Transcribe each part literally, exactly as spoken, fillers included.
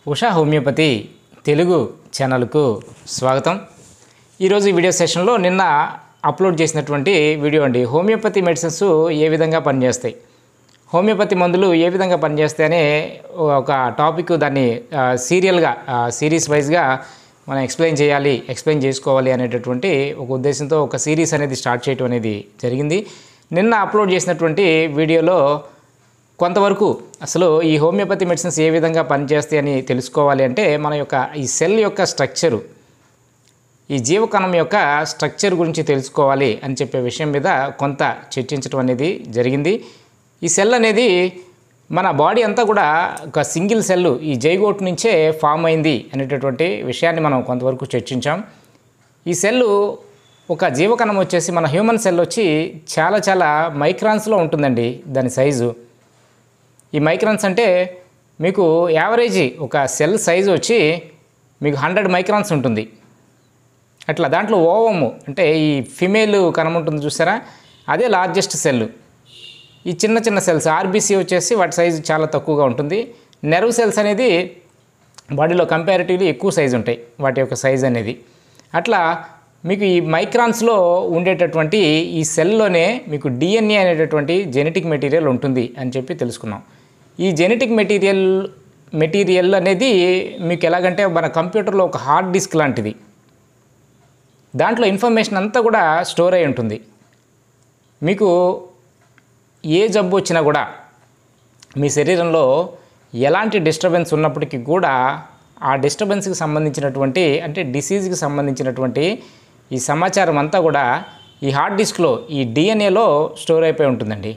Usha homeopathy Telugu ఛానల్కు స్వాగతం. ఈరోజు ఈ వీడియో సెషన్లో నిన్న అప్లోడ్ చేసినటువంటి వీడియో అండి. హోమియోపతి మెడిసిన్స్ ఏ విధంగా పనిచేస్తాయి, హోమియోపతి మందులు ఏ విధంగా పనిచేస్తాయి అనే ఒక టాపిక్, దాన్ని సీరియల్గా సిరీస్ వైజ్గా మనం ఎక్స్ప్లెయిన్ చేయాలి, ఎక్స్ప్లెయిన్ చేసుకోవాలి అనేటటువంటి ఒక ఉద్దేశంతో ఒక సిరీస్ అనేది స్టార్ట్ చేయడం అనేది జరిగింది. నిన్న అప్లోడ్ చేసినటువంటి వీడియోలో కొంతవరకు అసలు ఈ హోమియోపతి మెడిసిన్స్ ఏ విధంగా పనిచేస్తాయి అని తెలుసుకోవాలి అంటే మన యొక్క ఈ సెల్ యొక్క స్ట్రక్చరు, ఈ జీవకణం యొక్క స్ట్రక్చర్ గురించి తెలుసుకోవాలి అని చెప్పే విషయం మీద కొంత చర్చించడం అనేది జరిగింది. ఈ సెల్ అనేది మన బాడీ అంతా కూడా ఒక సింగిల్ సెల్ ఈ జైగోట్ నుంచే ఫామ్ అయింది అనేటటువంటి విషయాన్ని మనం కొంతవరకు చర్చించాం. ఈ సెల్లు ఒక జీవకణం వచ్చేసి మన హ్యూమన్ సెల్ వచ్చి చాలా చాలా మైక్రాన్స్లో ఉంటుందండి దాని సైజు. ఈ మైక్రాన్స్ అంటే మీకు యావరేజ్ ఒక సెల్ సైజు వచ్చి మీకు హండ్రెడ్ మైక్రాన్స్ ఉంటుంది. అట్లా దాంట్లో ఓవము అంటే ఈ ఫిమేల్ కణం ఉంటుంది చూసారా, అదే లార్జెస్ట్ సెల్. ఈ చిన్న చిన్న సెల్స్ ఆర్బీసీ వచ్చేసి వాటి సైజు చాలా తక్కువగా ఉంటుంది. నెర్వ్ సెల్స్ అనేది బాడీలో కంపారిటివ్లీ ఎక్కువ సైజు ఉంటాయి వాటి యొక్క సైజు అనేది. అట్లా మీకు ఈ మైక్రాన్స్లో ఉండేటటువంటి ఈ సెల్లోనే మీకు డిఎన్ఏ అనేటటువంటి జెనెటిక్ మెటీరియల్ ఉంటుంది అని చెప్పి తెలుసుకున్నాం. ఈ జెనెటిక్ మెటీరియల్ మెటీరియల్ అనేది మీకు ఎలాగంటే మన కంప్యూటర్లో ఒక హార్డ్ డిస్క్ లాంటిది. దాంట్లో ఇన్ఫర్మేషన్ అంతా కూడా స్టోర్ అయి ఉంటుంది. మీకు ఏ జబ్బు వచ్చినా కూడా మీ శరీరంలో ఎలాంటి డిస్టర్బెన్స్ ఉన్నప్పటికీ కూడా ఆ డిస్టర్బెన్స్కి సంబంధించినటువంటి అంటే డిసీజ్కి సంబంధించినటువంటి ఈ సమాచారం అంతా కూడా ఈ హార్డ్ డిస్క్లో ఈ డిఎన్ఏలో స్టోర్ అయిపోయి ఉంటుందండి.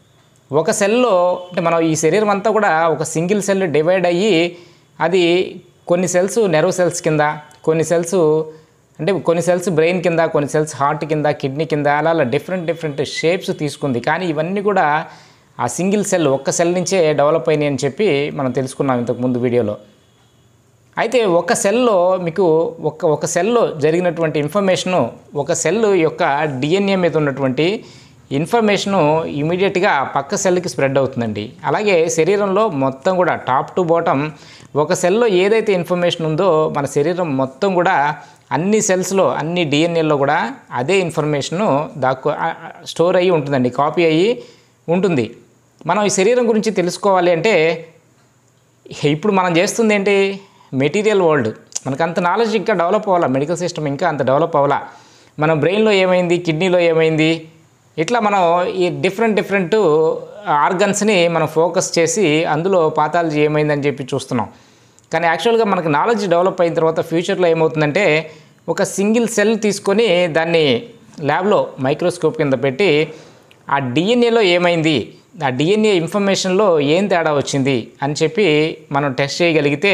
ఒక సెల్లో అంటే మనం ఈ శరీరం అంతా కూడా ఒక సింగిల్ సెల్ డివైడ్ అయ్యి అది కొన్ని సెల్స్ నెర్వ్ సెల్స్ కింద, కొన్ని సెల్స్ అంటే కొన్ని సెల్స్ బ్రెయిన్ కింద, కొన్ని సెల్స్ హార్ట్ కింద, కిడ్నీ కింద, అలా అలా డిఫరెంట్ డిఫరెంట్ షేప్స్ తీసుకుంది. కానీ ఇవన్నీ కూడా ఆ సింగిల్ సెల్ ఒక్క సెల్ నుంచే డెవలప్ అయినాయి అని చెప్పి మనం తెలుసుకున్నాం ఇంతకుముందు వీడియోలో. అయితే ఒక సెల్లో మీకు ఒక ఒక సెల్లో జరిగినటువంటి ఇన్ఫర్మేషను, ఒక సెల్ యొక్క డిఎన్ఏ మీద ఉన్నటువంటి ఇన్ఫర్మేషను ఇమీడియట్గా పక్క సెల్కి స్ప్రెడ్ అవుతుందండి. అలాగే శరీరంలో మొత్తం కూడా టాప్ టు బాటమ్ ఒక సెల్లో ఏదైతే ఇన్ఫర్మేషన్ ఉందో మన శరీరం మొత్తం కూడా అన్ని సెల్స్లో అన్ని డిఎన్ఏలో కూడా అదే ఇన్ఫర్మేషను దాక్కు స్టోర్ అయ్యి ఉంటుందండి, కాపీ అయ్యి ఉంటుంది. మనం ఈ శరీరం గురించి తెలుసుకోవాలి అంటే ఇప్పుడు మనం చేస్తుంది ఏంటి, మెటీరియల్ వరల్డ్. మనకు అంత నాలెడ్జ్ ఇంకా డెవలప్ అవ్వాలా, మెడికల్ సిస్టమ్ ఇంకా అంత డెవలప్ అవ్వాలా. మనం బ్రెయిన్లో ఏమైంది, కిడ్నీలో ఏమైంది, ఇట్లా మనం ఈ డిఫరెంట్ డిఫరెంట్ ఆర్గన్స్ని మనం ఫోకస్ చేసి అందులో పాథాలజీ ఏమైందని చెప్పి చూస్తున్నాం. కానీ యాక్చువల్గా మనకు నాలెడ్జ్ డెవలప్ అయిన తర్వాత ఫ్యూచర్లో ఏమవుతుందంటే ఒక సింగిల్ సెల్ తీసుకొని దాన్ని ల్యాబ్లో మైక్రోస్కోప్ కింద పెట్టి ఆ డిఎన్ఏలో ఏమైంది, ఆ డిఎన్ఏ ఇన్ఫర్మేషన్లో ఏం తేడా వచ్చింది అని చెప్పి మనం టెస్ట్ చేయగలిగితే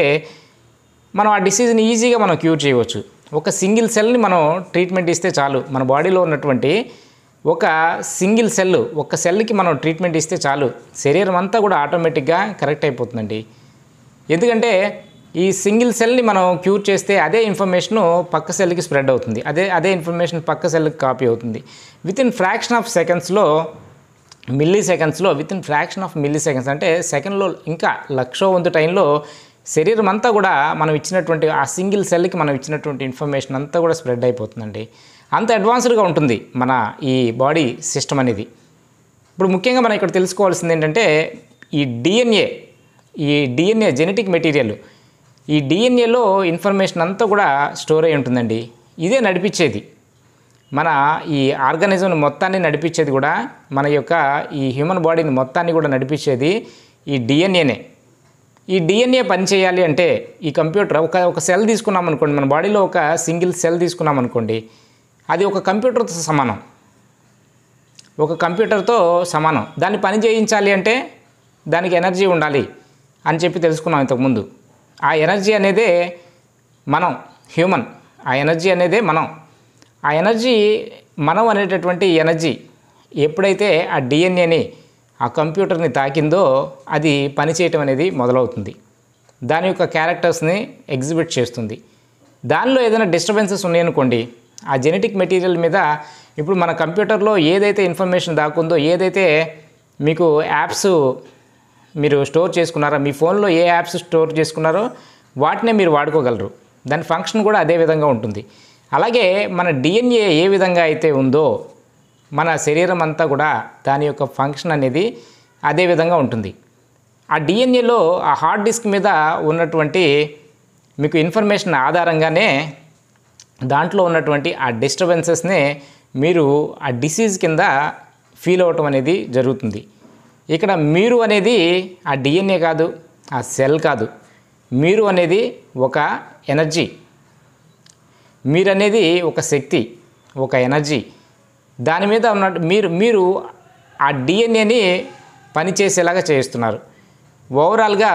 మనం ఆ డిసీజ్ని ఈజీగా మనం క్యూర్ చేయవచ్చు. ఒక సింగిల్ సెల్ని మనం ట్రీట్మెంట్ ఇస్తే చాలు, మన బాడీలో ఉన్నటువంటి ఒక సింగిల్ సెల్ ఒక సెల్కి మనం ట్రీట్మెంట్ ఇస్తే చాలు, శరీరం అంతా కూడా ఆటోమేటిక్గా కరెక్ట్ అయిపోతుందండి. ఎందుకంటే ఈ సింగిల్ సెల్ని మనం క్యూర్ చేస్తే అదే ఇన్ఫర్మేషను పక్క సెల్కి స్ప్రెడ్ అవుతుంది, అదే అదే ఇన్ఫర్మేషన్ పక్క సెల్కి కాపీ అవుతుంది. విత్ ఇన్ ఫ్రాక్షన్ ఆఫ్ సెకండ్స్లో, మిల్లీ సెకండ్స్లో, within fraction of milliseconds అంటే సెకండ్లో ఇంకా లక్షో వంతు టైంలో శరీరం అంతా కూడా మనం ఇచ్చినటువంటి ఆ సింగిల్ సెల్కి మనం ఇచ్చినటువంటి ఇన్ఫర్మేషన్ అంతా కూడా స్ప్రెడ్ అయిపోతుందండి. అంత అడ్వాన్స్డ్గా ఉంటుంది మన ఈ బాడీ సిస్టమ్ అనేది. ఇప్పుడు ముఖ్యంగా మనం ఇక్కడ తెలుసుకోవాల్సింది ఏంటంటే ఈ డిఎన్ఏ ఈ డిఎన్ఏ జెనెటిక్ మెటీరియల్, ఈ డిఎన్ఏలో ఇన్ఫర్మేషన్ అంతా కూడా స్టోర్ అయి ఉంటుందండి. ఇదే నడిపించేది మన ఈ ఆర్గానిజం మొత్తాన్ని నడిపించేది కూడా, మన యొక్క ఈ హ్యూమన్ బాడీని మొత్తాన్ని కూడా నడిపించేది ఈ డిఎన్ఏనే. ఈ డిఎన్ఏ పనిచేయాలి అంటే ఈ కంప్యూటర్ ఒక ఒక సెల్ తీసుకున్నాం అనుకోండి, మన బాడీలో ఒక సింగిల్ సెల్ తీసుకున్నాం అనుకోండి, అది ఒక కంప్యూటర్తో సమానం, ఒక కంప్యూటర్తో సమానం. దాన్ని పని చేయించాలి అంటే దానికి ఎనర్జీ ఉండాలి అని చెప్పి తెలుసుకున్నాం ఇంతకుముందు. ఆ ఎనర్జీ అనేదే మనం హ్యూమన్, ఆ ఎనర్జీ అనేదే మనం. ఆ ఎనర్జీ మనం అనేటటువంటి ఎనర్జీ ఎప్పుడైతే ఆ డిఎన్ఏని ఆ కంప్యూటర్ని తాకిందో అది పనిచేయటం అనేది మొదలవుతుంది, దాని యొక్క క్యారెక్టర్స్ని ఎగ్జిబిట్ చేస్తుంది. దానిలో ఏదైనా డిస్టర్బెన్సెస్ ఉన్నాయనుకోండి, ఆ జెనెటిక్ మెటీరియల్ మీద ఇప్పుడు మన కంప్యూటర్లో ఏదైతే ఇన్ఫర్మేషన్ దాక్కుందో, ఏదైతే మీకు యాప్స్ మీరు స్టోర్ చేసుకున్నారో, మీ ఫోన్లో ఏ యాప్స్ స్టోర్ చేసుకున్నారో వాటినే మీరు వాడుకోగలరు. దాని ఫంక్షన్ కూడా అదే విధంగా ఉంటుంది. అలాగే మన డిఎన్ఏ ఏ విధంగా అయితే ఉందో మన శరీరం అంతా కూడా దాని యొక్క ఫంక్షన్ అనేది అదే విధంగా ఉంటుంది. ఆ డిఎన్ఏలో ఆ హార్డ్ డిస్క్ మీద ఉన్నటువంటి మీకు ఇన్ఫర్మేషన్ ఆధారంగానే దాంట్లో ఉన్నటువంటి ఆ డిస్టర్బెన్సెస్నే మీరు ఆ డిసీజ్ కింద ఫీల్ అవటం అనేది జరుగుతుంది. ఇక్కడ మీరు అనేది ఆ డిఎన్ఏ కాదు, ఆ సెల్ కాదు. మీరు అనేది ఒక ఎనర్జీ, మీరు అనేది ఒక శక్తి, ఒక ఎనర్జీ. దాని మీద ఉన్న మీరు మీరు ఆ డిఎన్ఏని పనిచేసేలాగా చేస్తున్నారు. ఓవరాల్గా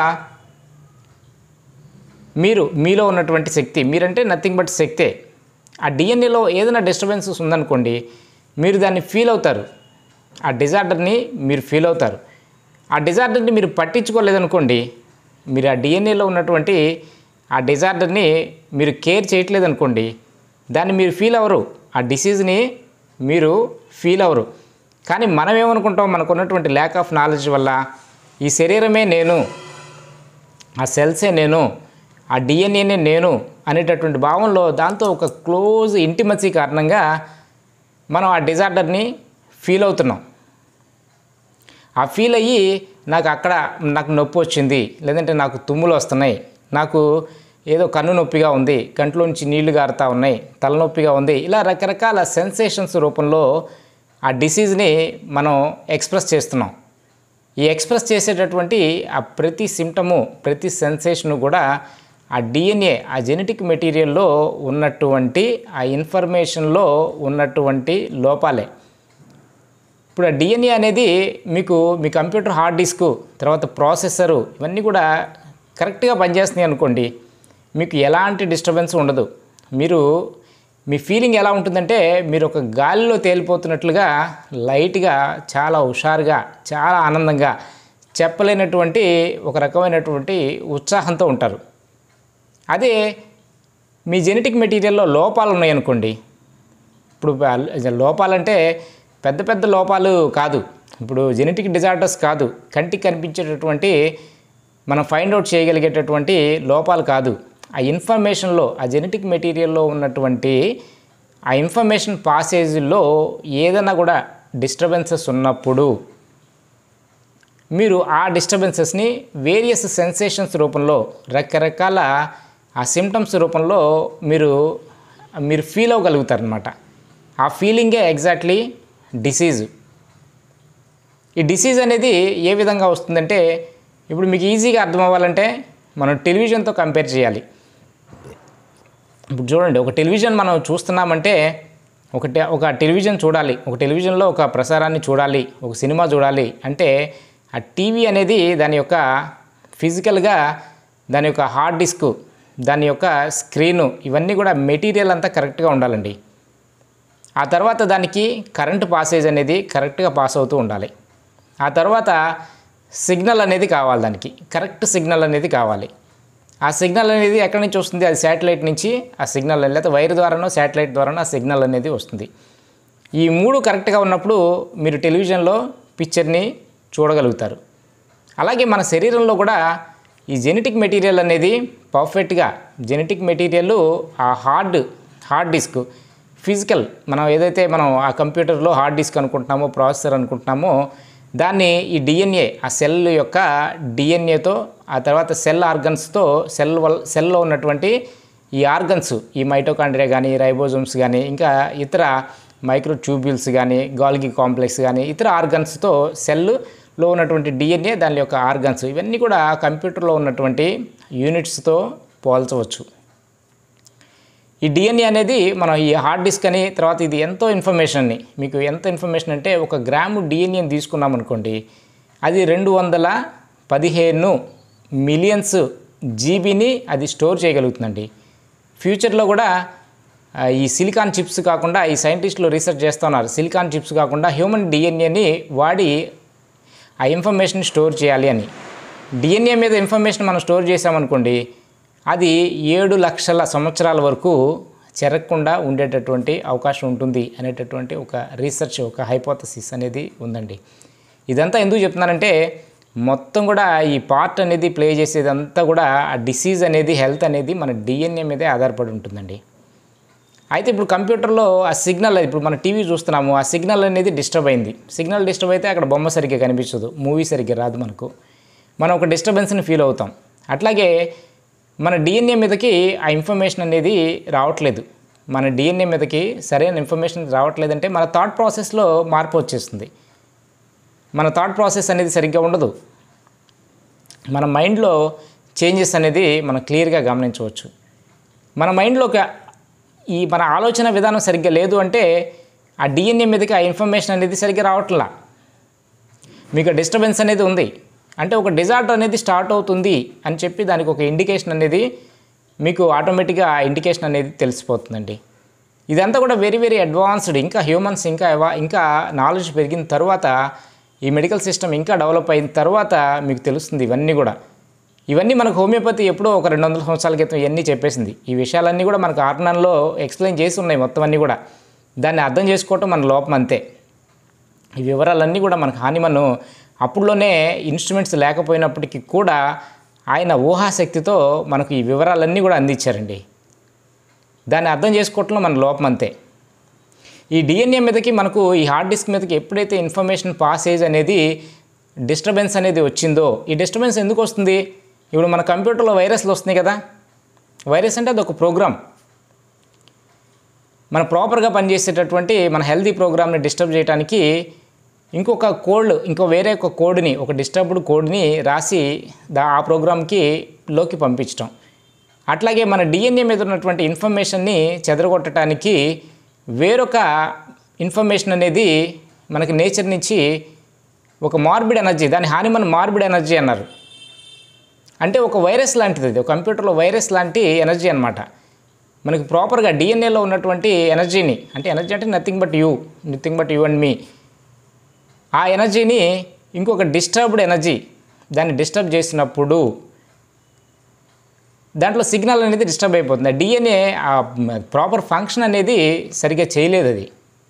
మీరు మీలో ఉన్నటువంటి శక్తి, మీరంటే నథింగ్ బట్ శక్తే. ఆ డిఎన్ఏలో ఏదైనా డిస్టర్బెన్సెస్ ఉందనుకోండి, మీరు దాన్ని ఫీల్ అవుతారు, ఆ డిజార్డర్ని మీరు ఫీల్ అవుతారు. ఆ డిజార్డర్ని మీరు పట్టించుకోలేదనుకోండి, మీరు ఆ డిఎన్ఏలో ఉన్నటువంటి ఆ డిజార్డర్ని మీరు కేర్ చేయట్లేదనుకోండి, దాన్ని మీరు ఫీల్ అవ్వరు, ఆ డిసీజ్ని మీరు ఫీల్ అవ్వరు. కానీ మనం ఏమనుకుంటాం, మనకు ఉన్నటువంటి ల్యాక్ ఆఫ్ నాలెడ్జ్ వల్ల ఈ శరీరమే నేను, ఆ సెల్సే నేను, ఆ డిఎన్ఏనే నేను అనేటటువంటి భావంలో దాంతో ఒక క్లోజ్ ఇంటిమసీ కారణంగా మనం ఆ డిజార్డర్ని ఫీల్ అవుతున్నాం. ఆ ఫీల్ అయ్యి నాకు అక్కడ నాకు నొప్పి వచ్చింది, లేదంటే నాకు తుమ్ములు వస్తున్నాయి, నాకు ఏదో కన్ను నొప్పిగా ఉంది, కంట్లోంచి నీళ్లు గారుతూ ఉన్నాయి, తలనొప్పిగా ఉంది, ఇలా రకరకాల సెన్సేషన్స్ రూపంలో ఆ డిసీజ్ని మనం ఎక్స్ప్రెస్ చేస్తున్నాం. ఈ ఎక్స్ప్రెస్ చేసేటటువంటి ఆ ప్రతి సిమ్టము, ప్రతి సెన్సేషను కూడా ఆ డిఎన్ఏ, ఆ జెనెటిక్ మెటీరియల్లో ఉన్నటువంటి ఆ ఇన్ఫర్మేషన్లో ఉన్నటువంటి లోపాలే. ఇప్పుడు ఆ డిఎన్ఏ అనేది మీకు మీ కంప్యూటర్ హార్డ్ డిస్కు, తర్వాత ప్రాసెసరు, ఇవన్నీ కూడా కరెక్ట్గా పనిచేస్తున్నాయి అనుకోండి, మీకు ఎలాంటి డిస్టర్బెన్స్ ఉండదు. మీరు మీ ఫీలింగ్ ఎలా ఉంటుందంటే, మీరు ఒక గాలిలో తేలిపోతున్నట్లుగా లైట్గా, చాలా హుషారుగా, చాలా ఆనందంగా, చెప్పలేనటువంటి ఒక రకమైనటువంటి ఉత్సాహంతో ఉంటారు. అదే మీ జెనెటిక్ మెటీరియల్లో లోపాలు ఉన్నాయనుకోండి, ఇప్పుడు లోపాలంటే పెద్ద పెద్ద లోపాలు కాదు, ఇప్పుడు జెనెటిక్ డిజార్డర్స్ కాదు, కంటికి కనిపించేటటువంటి మనం ఫైండ్ అవుట్ చేయగలిగేటటువంటి లోపాలు కాదు. ఆ ఇన్ఫర్మేషన్లో, ఆ జెనెటిక్ మెటీరియల్లో ఉన్నటువంటి ఆ ఇన్ఫర్మేషన్ పాసేజ్లో ఏదైనా కూడా డిస్టర్బెన్సెస్ ఉన్నప్పుడు మీరు ఆ డిస్టర్బెన్సెస్ని వేరియస్ సెన్సేషన్స్ రూపంలో, రకరకాల ఆ సిమ్టమ్స్ రూపంలో మీరు మీరు ఫీల్ అవ్వగలుగుతారనమాట. ఆ ఫీలింగే ఎగ్జాక్ట్లీ డిసీజ్. ఈ డిసీజ్ అనేది ఏ విధంగా వస్తుందంటే, ఇప్పుడు మీకు ఈజీగా అర్థం అవ్వాలంటే మనం టెలివిజన్తో కంపేర్ చేయాలి. ఇప్పుడు చూడండి, ఒక టెలివిజన్ మనం చూస్తున్నామంటే, ఒక ఒక టెలివిజన్ చూడాలి, ఒక టెలివిజన్లో ఒక ప్రసారాన్ని చూడాలి, ఒక సినిమా చూడాలి అంటే ఆ టీవీ అనేది దాని యొక్క ఫిజికల్గా దాని యొక్క హార్డ్ డిస్క్, దాని యొక్క స్క్రీను, ఇవన్నీ కూడా మెటీరియల్ అంతా కరెక్ట్గా ఉండాలండి. ఆ తర్వాత దానికి కరెంటు పాసేజ్ అనేది కరెక్ట్గా పాస్ అవుతూ ఉండాలి. ఆ తర్వాత సిగ్నల్ అనేది కావాలి, దానికి కరెక్ట్ సిగ్నల్ అనేది కావాలి. ఆ సిగ్నల్ అనేది ఎక్కడి నుంచి వస్తుంది, అది శాటిలైట్ నుంచి ఆ సిగ్నల్, లేకపోతే వైర్ ద్వారానో శాటిలైట్ ద్వారానో ఆ సిగ్నల్ అనేది వస్తుంది. ఈ మూడు కరెక్ట్గా ఉన్నప్పుడు మీరు టెలివిజన్లో పిక్చర్ని చూడగలుగుతారు. అలాగే మన శరీరంలో కూడా ఈ జెనెటిక్ మెటీరియల్ అనేది పర్ఫెక్ట్గా, జెనెటిక్ మెటీరియల్ ఆ హార్డ్ హార్డ్ డిస్క్ ఫిజికల్, మనం ఏదైతే మనం ఆ కంప్యూటర్లో హార్డ్ డిస్క్ అనుకుంటున్నామో, ప్రాసెసర్ అనుకుంటున్నామో, దాన్ని ఈ డిఎన్ఏ, ఆ సెల్ యొక్క డిఎన్ఏతో, ఆ తర్వాత సెల్ ఆర్గన్స్తో, సెల్ వల్ సెల్లో ఉన్నటువంటి ఈ ఆర్గన్స్, ఈ మైటోకాండ్రియా కానీ, రైబోజోమ్స్ కానీ, ఇంకా ఇతర మైక్రో ట్యూబ్యూల్స్ కానీ, గాల్గి కాంప్లెక్స్ కానీ, ఇతర ఆర్గన్స్తో సెల్లో ఉన్నటువంటి డిఎన్ఏ, దాని యొక్క ఆర్గన్స్, ఇవన్నీ కూడా కంప్యూటర్లో ఉన్నటువంటి యూనిట్స్తో పోల్చవచ్చు. ఈ డిఎన్ఏ అనేది మనం ఈ హార్డ్ డిస్క్ అని, తర్వాత ఇది ఎంతో ఇన్ఫర్మేషన్ని, మీకు ఎంత ఇన్ఫర్మేషన్ అంటే ఒక గ్రాము డిఎన్ఏని తీసుకున్నాం అనుకోండి, అది రెండు వందల పదిహేను మిలియన్స్ జీబీని అది స్టోర్ చేయగలుగుతుందండి. ఫ్యూచర్లో కూడా ఈ సిలికాన్ చిప్స్ కాకుండా, ఈ సైంటిస్టులు రీసెర్చ్ చేస్తున్నారు, సిలికాన్ చిప్స్ కాకుండా హ్యూమన్ డిఎన్ఏని వాడి ఆ ఇన్ఫర్మేషన్ స్టోర్ చేయాలి అని. డిఎన్ఏ మీద ఇన్ఫర్మేషన్ మనం స్టోర్ చేసామనుకోండి, అది ఏడు లక్షల సంవత్సరాల వరకు చెరగకుండా ఉండేటటువంటి అవకాశం ఉంటుంది అనేటటువంటి ఒక రీసెర్చ్, ఒక హైపోథసిస్ అనేది ఉందండి. ఇదంతా ఎందుకు చెప్తున్నానంటే, మొత్తం కూడా ఈ పార్ట్ అనేది ప్లే చేసేదంతా కూడా ఆ డిసీజ్ అనేది హెల్త్ అనేది మన డిఎన్ఏ మీదే ఆధారపడి ఉంటుందండి. అయితే ఇప్పుడు కంప్యూటర్లో ఆ సిగ్నల్, ఇప్పుడు మన టీవీ చూస్తున్నాము, ఆ సిగ్నల్ అనేది డిస్టర్బ్ అయింది. సిగ్నల్ డిస్టర్బ్ అయితే అక్కడ బొమ్మ సరిగ్గా కనిపించదు, మూవీ సరిగ్గా రాదు, మనకు మనం ఒక డిస్టర్బెన్స్ని ఫీల్ అవుతాం. అట్లాగే మన డిఎన్ఏ మీదకి ఆ ఇన్ఫర్మేషన్ అనేది రావట్లేదు. మన డిఎన్ఏ మీదకి సరైన ఇన్ఫర్మేషన్ రావట్లేదంటే మన థాట్ ప్రాసెస్లో మార్పు వచ్చేస్తుంది. మన థాట్ ప్రాసెస్ అనేది సరిగ్గా ఉండదు. మన మైండ్లో చేంజెస్ అనేది మనం క్లియర్గా గమనించవచ్చు. మన మైండ్లోకి ఈ మన ఆలోచన విధానం సరిగ్గా లేదు అంటే ఆ డిఎన్ఏ మీదకి ఆ ఇన్ఫర్మేషన్ అనేది సరిగ్గా రావట్లా. మీకు డిస్టర్బెన్స్ అనేది ఉంది అంటే ఒక డిజార్డర్ అనేది స్టార్ట్ అవుతుంది అని చెప్పి దానికి ఒక ఇండికేషన్ అనేది మీకు ఆటోమేటిక్గా ఆ ఇండికేషన్ అనేది తెలిసిపోతుందండి. ఇదంతా కూడా వెరీ వెరీ అడ్వాన్స్డ్. ఇంకా హ్యూమన్స్ ఇంకా ఇంకా నాలెడ్జ్ పెరిగిన తర్వాత, ఈ మెడికల్ సిస్టమ్ ఇంకా డెవలప్ అయిన తర్వాత మీకు తెలుస్తుంది ఇవన్నీ కూడా. ఇవన్నీ మనకు హోమియోపతి ఎప్పుడో ఒక రెండు వందల సంవత్సరాల క్రితం ఇవన్నీ చెప్పేసింది. ఈ విషయాలన్నీ కూడా మనకు ఆర్గనన్లో ఎక్స్ప్లెయిన్ చేసి ఉన్నాయి మొత్తం అన్నీ కూడా. దాన్ని అర్థం చేసుకోవటం మన లోపం అంతే. ఈ వివరాలన్నీ కూడా మనకు హానిమను అప్పుడులోనే ఇన్స్ట్రుమెంట్స్ లేకపోయినప్పటికీ కూడా ఆయన ఊహాశక్తితో మనకు ఈ వివరాలన్నీ కూడా అందించారండి. దాన్ని అర్థం చేసుకోవటంలో మన లోపం అంతే. ఈ డిఎన్ఏ మీదకి మనకు ఈ హార్డ్ డిస్క్ మీదకి ఎప్పుడైతే ఇన్ఫర్మేషన్ పాసేజ్ అనేది డిస్టర్బెన్స్ అనేది వచ్చిందో, ఈ డిస్టర్బెన్స్ ఎందుకు వస్తుంది? ఇప్పుడు మన కంప్యూటర్లో వైరస్లు వస్తున్నాయి కదా. వైరస్ అంటే అది ఒక ప్రోగ్రామ్. మన ప్రాపర్గా పనిచేసేటటువంటి మన హెల్తీ ప్రోగ్రామ్ని డిస్టర్బ్ చేయడానికి ఇంకొక కోడ్, ఇంకో వేరే ఒక కోడ్ని, ఒక డిస్టర్బ్డ్ కోడ్ని రాసి దా ఆ ప్రోగ్రామ్కి లోకి పంపించడం. అట్లాగే మన డిఎన్ఏ మీద ఉన్నటువంటి ఇన్ఫర్మేషన్ని చెదరగొట్టడానికి వేరొక ఇన్ఫర్మేషన్ అనేది మనకి నేచర్ నుంచి ఒక మార్బిడ్ ఎనర్జీ, దాని హానిమన్ మార్బిడ్ ఎనర్జీ అన్నారు. అంటే ఒక వైరస్ లాంటిది, అది కంప్యూటర్లో వైరస్ లాంటి ఎనర్జీ అనమాట. మనకి ప్రాపర్గా డిఎన్ఏలో ఉన్నటువంటి ఎనర్జీని, అంటే ఎనర్జీ అంటే nothing but you, nothing but you and me, ఆ ఎనర్జీని ఇంకొక డిస్టర్బ్డ్ ఎనర్జీ దాన్ని డిస్టర్బ్ చేసినప్పుడు దాంట్లో సిగ్నల్ అనేది డిస్టర్బ్ అయిపోతుంది. డిఎన్ఏ ఆ ప్రాపర్ ఫంక్షన్ అనేది సరిగ్గా చేయలేదు. అది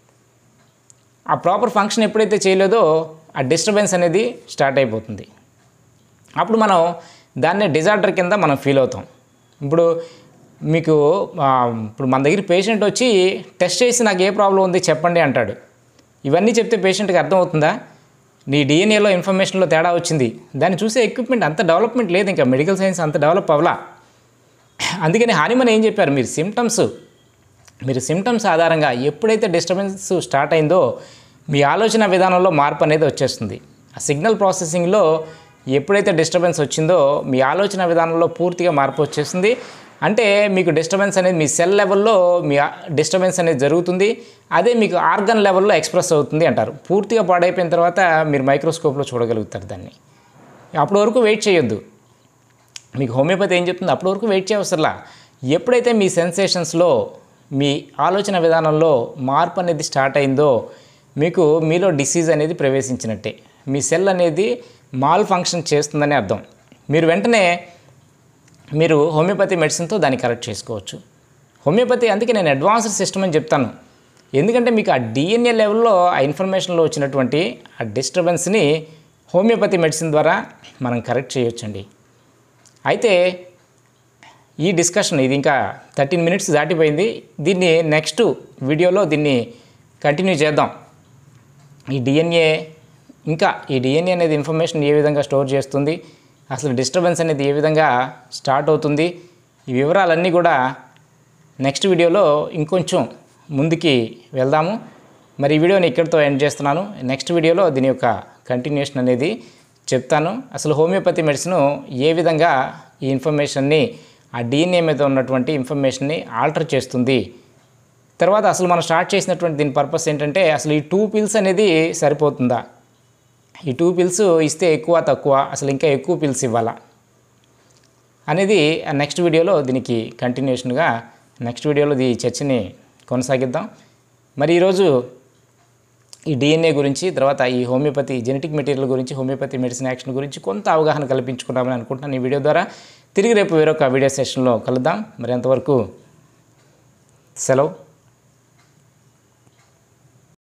ఆ ప్రాపర్ ఫంక్షన్ ఎప్పుడైతే చేయలేదో ఆ డిస్టర్బెన్స్ అనేది స్టార్ట్ అయిపోతుంది. అప్పుడు మనం దాన్నే డిజార్డర్ కింద మనం ఫీల్ అవుతాం. ఇప్పుడు మీకు ఇప్పుడు మన దగ్గర పేషెంట్ వచ్చి టెస్ట్ చేసి నాకు ఏ ప్రాబ్లం ఉంది చెప్పండి అంటాడు. ఇవన్నీ చెప్తే పేషెంట్కి అర్థమవుతుందా? నీ డిఎన్ఏలో ఇన్ఫర్మేషన్లో తేడా వచ్చింది. దాన్ని చూసే ఎక్విప్మెంట్ అంత డెవలప్మెంట్ లేదు, ఇంకా మెడికల్ సైన్స్ అంత డెవలప్ అవ్వలా. అందుకని హానిమన్ ఏం చెప్పారు, మీరు సిమ్టమ్స్ మీరు సిమ్టమ్స్ ఆధారంగా ఎప్పుడైతే డిస్టర్బెన్స్ స్టార్ట్ అయిందో మీ ఆలోచన విధానంలో మార్పు అనేది వచ్చేస్తుంది. ఆ సిగ్నల్ ప్రాసెసింగ్లో ఎప్పుడైతే డిస్టర్బెన్స్ వచ్చిందో మీ ఆలోచన విధానంలో పూర్తిగా మార్పు వచ్చేస్తుంది. అంటే మీకు డిస్టర్బెన్స్ అనేది మీ సెల్ లెవెల్లో మీ డిస్టర్బెన్స్ అనేది జరుగుతుంది. అదే మీకు ఆర్గన్ లెవెల్లో ఎక్స్ప్రెస్ అవుతుంది అంటారు. పూర్తిగా పాడైపోయిన తర్వాత మీరు మైక్రోస్కోప్లో చూడగలుగుతారు దాన్ని. అప్పటి వరకు వెయిట్ చేయొద్దు. మీకు హోమియోపతి ఏం చెప్తుంది, అప్పటి వరకు వెయిట్ చేయవసరలా. ఎప్పుడైతే మీ సెన్సేషన్స్లో మీ ఆలోచన విధానంలో మార్పు అనేది స్టార్ట్ అయిందో మీకు మీలో డిసీజ్ అనేది ప్రవేశించినట్టే. మీ సెల్ అనేది మాల్ ఫంక్షన్ చేస్తుందని అర్థం. మీరు వెంటనే మీరు హోమియోపతి మెడిసిన్తో దాన్ని కరెక్ట్ చేసుకోవచ్చు. హోమియోపతి అందుకే నేను అడ్వాన్స్డ్ సిస్టమ్ అని చెప్తాను. ఎందుకంటే మీకు ఆ డిఎన్ఏ లెవెల్లో ఆ ఇన్ఫర్మేషన్లో వచ్చినటువంటి ఆ డిస్టర్బెన్స్ని హోమియోపతి మెడిసిన్ ద్వారా మనం కరెక్ట్ చేయొచ్చండి. అయితే ఈ డిస్కషన్ ఇది ఇంకా థర్టీన్ మినిట్స్ దాటిపోయింది. దీన్ని నెక్స్ట్ వీడియోలో దీన్ని కంటిన్యూ చేద్దాం. ఈ డిఎన్ఏ ఇంకా ఈ డిఎన్ఏ అనేది ఇన్ఫర్మేషన్ ఏ విధంగా స్టోర్ చేస్తుంది, అసలు డిస్టర్బెన్స్ అనేది ఏ విధంగా స్టార్ట్ అవుతుంది, ఈ వివరాలన్నీ కూడా నెక్స్ట్ వీడియోలో ఇంకొంచెం ముందుకి వెళ్దాము. మరి ఈ వీడియోని ఇక్కడితో ఎండ్ చేస్తున్నాను. నెక్స్ట్ వీడియోలో దీని యొక్క కంటిన్యూషన్ అనేది చెప్తాను. అసలు హోమియోపతి మెడిసిన్ ఏ విధంగా ఈ ఇన్ఫర్మేషన్ని ఆ డిఎన్ఏ మీద ఉన్నటువంటి ఇన్ఫర్మేషన్ని ఆల్టర్ చేస్తుంది, తర్వాత అసలు మనం స్టార్ట్ చేసినటువంటి దీని పర్పస్ ఏంటంటే అసలు ఈ టూ పిల్స్ అనేది సరిపోతుందా, ఈ టూ పిల్స్ ఇస్తే ఎక్కువ తక్కువ, అసలు ఇంకా ఎక్కువ పిల్స్ ఇవ్వాలా అనేది నెక్స్ట్ వీడియోలో దీనికి కంటిన్యూషన్గా నెక్స్ట్ వీడియోలో ఈ చర్చని కొనసాగిద్దాం. మరి ఈరోజు ఈ డిఎన్ఏ గురించి, తర్వాత ఈ హోమియోపతి జెనెటిక్ మెటీరియల్ గురించి, హోమియోపతి మెడిసిన్ యాక్షన్ గురించి కొంత అవగాహన కల్పించుకుంటామని అనుకుంటున్నాను. ఈ వీడియో ద్వారా తిరిగి రేపు వేరొక వీడియో సెషన్లో కలుద్దాం. మరి అంతవరకు సెలవు.